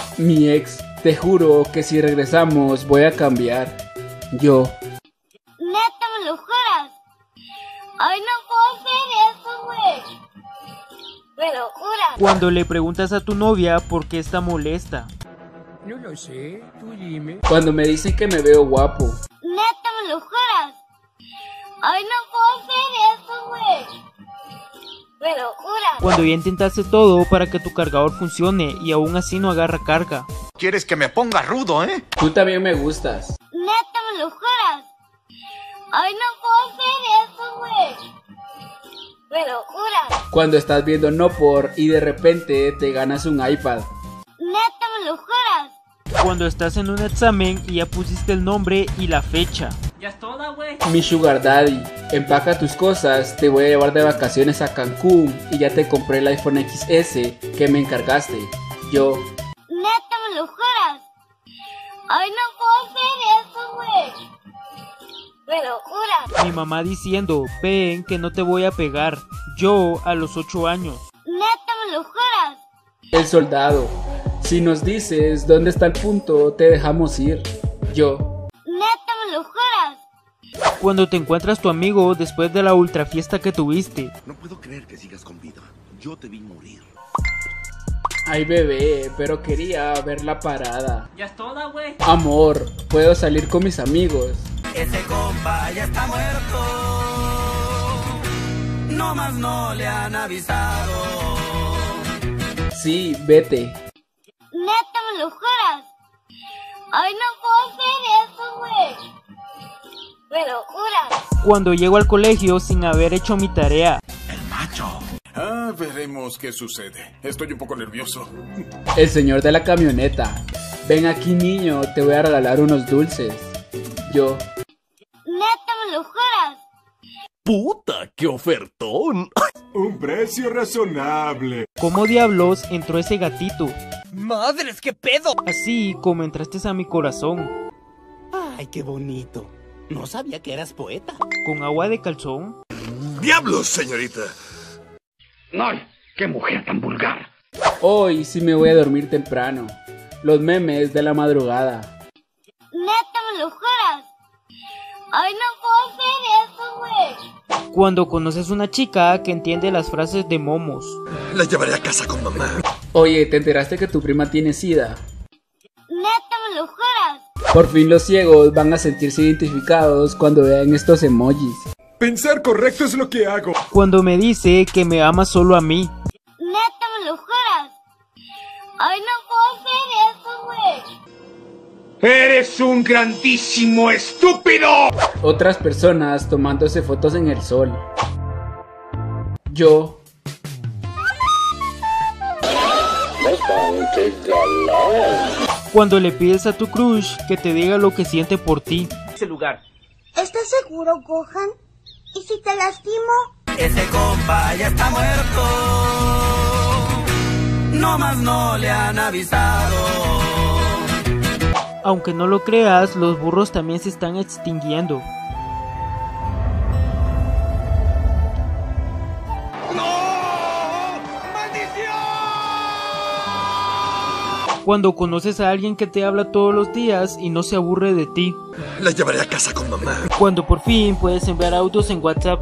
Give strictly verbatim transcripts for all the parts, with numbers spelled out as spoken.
Mi ex, te juro que si regresamos voy a cambiar. Yo. ¿Neta me lo juras? Ay, no puedo hacer eso, güey. ¿Me lo juras? Cuando le preguntas a tu novia por qué está molesta. No lo sé, tú dime. Cuando me dicen que me veo guapo. ¿Neta me lo juras? Ay, no puedo hacer eso, güey. ¿Me lo juras? Cuando ya intentaste todo para que tu cargador funcione y aún así no agarra carga. ¿Quieres que me ponga rudo, eh? Tú también me gustas. ¿Neta me lo juras? Ay, no puedo hacer eso, güey. ¿Me lo juras? Cuando estás viendo No Por y de repente te ganas un iPad. ¿Neta me lo juras? Cuando estás en un examen y ya pusiste el nombre y la fecha. Ya es toda, güey. Mi sugar daddy, empaca tus cosas, te voy a llevar de vacaciones a Cancún y ya te compré el iPhone equis ese que me encargaste. Yo. ¿Neta me lo juras? Ay, no puedo hacer eso, güey. ¿Me lo juras? Mi mamá diciendo, ven que no te voy a pegar. Yo a los ocho años. ¿Neta me lo juras? El soldado, si nos dices dónde está el punto, te dejamos ir. Yo. ¿Neta me lo juras? Cuando te encuentras tu amigo después de la ultra fiesta que tuviste. No puedo creer que sigas con vida. Yo te vi morir. Ay bebé, pero quería ver la parada. Ya es toda, güey. Amor, puedo salir con mis amigos. Ese compa ya está muerto. No más no le han avisado. Sí, vete. ¿Neta me lo juras? Ay, no puedo hacer eso, güey. ¿Me lo juras? Cuando llego al colegio sin haber hecho mi tarea. El macho. Ah, veremos qué sucede. Estoy un poco nervioso. El señor de la camioneta. Ven aquí niño, te voy a regalar unos dulces. Yo. ¿Neta me lo juras? ¡Puta, qué ofertón! Un precio razonable. ¿Cómo diablos entró ese gatito? ¡Madres, qué pedo! Así como entraste a mi corazón. Ay, qué bonito. No sabía que eras poeta. ¿Con agua de calzón? ¡Diablos, señorita! ¡Ay, qué mujer tan vulgar! Hoy sí me voy a dormir temprano. Los memes de la madrugada. ¿Neta me lo juras? Ay, no puedo hacer eso, güey. Cuando conoces una chica que entiende las frases de momos. La llevaré a casa con mamá. Oye, ¿te enteraste que tu prima tiene sida? ¿Neta me lo juras? Por fin los ciegos van a sentirse identificados cuando vean estos emojis. Pensar correcto es lo que hago. Cuando me dice que me ama solo a mí. ¿Neta me lo juras? Ay, no puedo hacer eso, güey. ¡Eres un grandísimo estúpido! Otras personas tomándose fotos en el sol. Yo. Cuando le pides a tu crush que te diga lo que siente por ti. Ese lugar. ¿Estás seguro, Gohan? ¿Y si te lastimo? Ese compa ya está muerto. No más no le han avisado. Aunque no lo creas, los burros también se están extinguiendo. Cuando conoces a alguien que te habla todos los días y no se aburre de ti. La llevaré a casa con mamá. Cuando por fin puedes enviar audios en WhatsApp.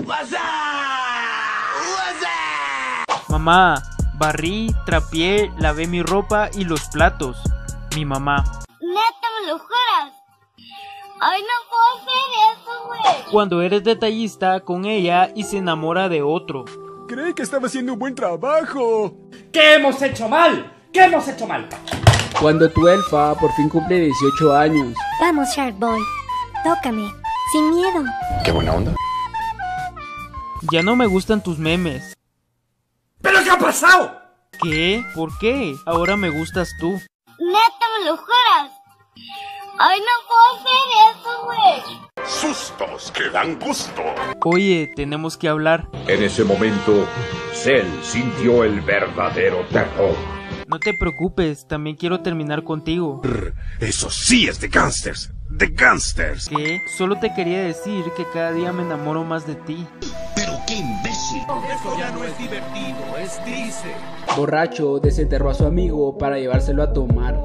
Mamá, barrí, trapié, lavé mi ropa y los platos. Mi mamá. ¿Neta me lo juras? Ay, no puedo hacer eso, güey. Cuando eres detallista con ella y se enamora de otro. Creí que estaba haciendo un buen trabajo. ¿Qué hemos hecho mal? ¿Qué hemos hecho mal? Cuando tu elfa por fin cumple dieciocho años. Vamos, Shark Boy. Tócame. Sin miedo. Qué buena onda. Ya no me gustan tus memes. ¿Pero qué ha pasado? ¿Qué? ¿Por qué? Ahora me gustas tú. ¿Neta me lo juras? Ay, no puedo hacer eso, güey. Sustos que dan gusto. Oye, tenemos que hablar. En ese momento, Cell sintió el verdadero terror. No te preocupes, también quiero terminar contigo. Eso sí es de gangsters. De gangsters. ¿Qué? Solo te quería decir que cada día me enamoro más de ti. Pero qué imbécil. éxito. Esto ya no es divertido, es triste. Borracho, desenterró a su amigo para llevárselo a tomar.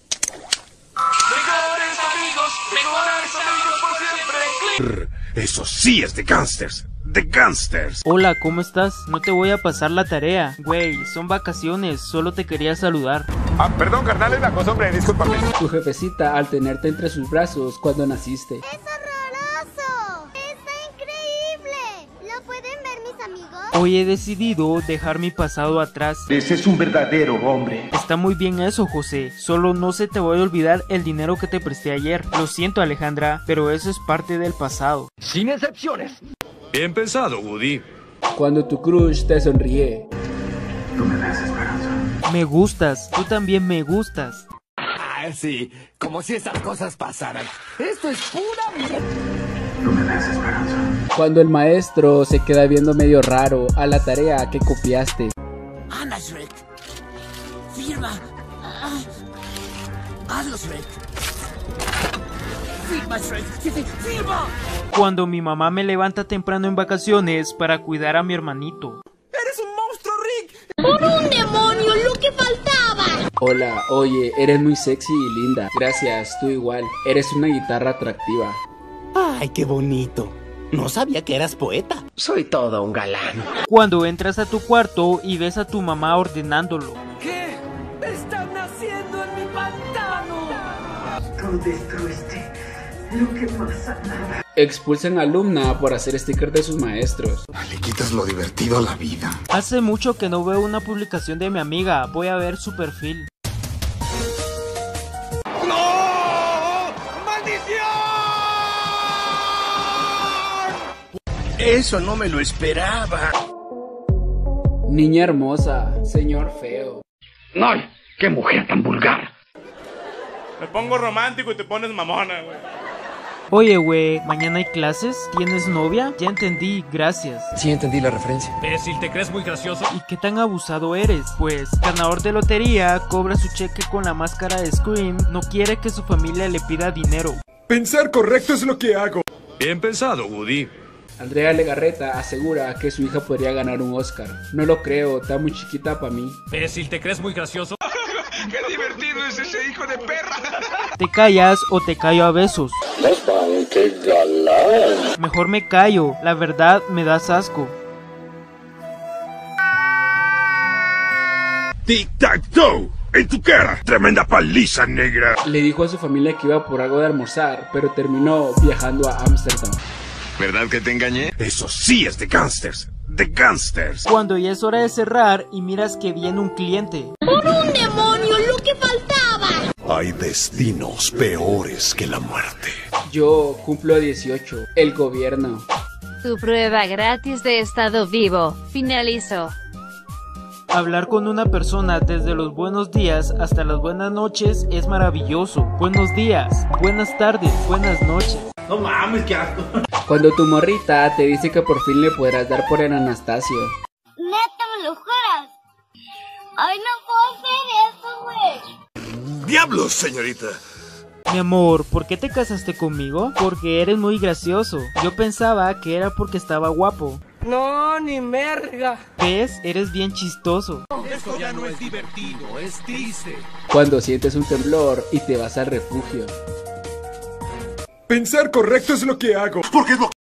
Mejores amigos, mejores amigos por siempre. Eso sí es de gangsters. De gangsters. Hola, ¿cómo estás? No te voy a pasar la tarea. Güey, son vacaciones, solo te quería saludar. Ah, perdón, carnal, es la cosa, hombre, discúlpame. Tu jefecita al tenerte entre sus brazos cuando naciste. ¡Es horroroso! ¡Está increíble! ¿Lo pueden ver mis amigos? Hoy he decidido dejar mi pasado atrás. Ese es un verdadero hombre. Está muy bien eso, José. Solo no se te voy a olvidar el dinero que te presté ayer. Lo siento, Alejandra, pero eso es parte del pasado. Sin excepciones. Bien pensado, Woody. Cuando tu crush te sonríe. Tú me das esperanza. Me gustas, tú también me gustas. Ah, sí, como si esas cosas pasaran. Esto es pura mierda. Tú me das esperanza. Cuando el maestro se queda viendo medio raro a la tarea que copiaste. Anda, Shrek. Firma. Ah. Hazlo, Shrek. Firma, Shrek. Sí, sí, firma. Cuando mi mamá me levanta temprano en vacaciones para cuidar a mi hermanito. ¡Eres un monstruo, Rick! ¡Por un demonio, lo que faltaba! Hola, oye, eres muy sexy y linda. Gracias, tú igual. Eres una guitarra atractiva. Ay, qué bonito. No sabía que eras poeta. Soy todo un galán. Cuando entras a tu cuarto y ves a tu mamá ordenándolo. ¿Qué están haciendo en mi pantano? Tú destruiste lo que más amaba. Expulsan a alumna por hacer stickers de sus maestros. Le quitas lo divertido a la vida. Hace mucho que no veo una publicación de mi amiga. Voy a ver su perfil. ¡No! ¡Maldición! Eso no me lo esperaba. Niña hermosa, señor feo. ¡Ay! ¡Qué mujer tan vulgar! Me pongo romántico y te pones mamona, güey. Oye, güey, ¿mañana hay clases? ¿Tienes novia? Ya entendí, gracias. Sí, entendí la referencia. Imbécil, ¿te crees muy gracioso? ¿Y qué tan abusado eres? Pues, ganador de lotería, cobra su cheque con la máscara de Scream, no quiere que su familia le pida dinero. Pensar correcto es lo que hago. Bien pensado, Woody. Andrea Legarreta asegura que su hija podría ganar un Oscar. No lo creo, está muy chiquita para mí. Imbécil, ¿te crees muy gracioso? ¡Qué divertido es ese hijo de perra! Te callas o te callo a besos. ¡Bastante galán! Mejor me callo, la verdad me das asco. ¡Tic-tac-toe! ¡En tu cara! ¡Tremenda paliza, negra! Le dijo a su familia que iba por algo de almorzar, pero terminó viajando a Ámsterdam. ¿Verdad que te engañé? Eso sí es de gangsters. De gangsters. Cuando ya es hora de cerrar y miras que viene un cliente. ¡Por un demonio, lo que faltaba! Hay destinos peores que la muerte. Yo cumplo dieciocho. El gobierno. Tu prueba gratis de estado vivo finalizó. Hablar con una persona desde los buenos días hasta las buenas noches es maravilloso. Buenos días, buenas tardes, buenas noches. No mames, qué asco. Cuando tu morrita te dice que por fin le podrás dar por el Anastasio. ¿Neta me lo juras? ¡Ay, no puedo hacer eso, güey! ¡Diablos, señorita! Mi amor, ¿por qué te casaste conmigo? Porque eres muy gracioso. Yo pensaba que era porque estaba guapo. No, ni merga. ¿Ves? Eres bien chistoso. Esto ya no es divertido, es triste. Cuando sientes un temblor y te vas al refugio. Pensar correcto es lo que hago. Porque es lo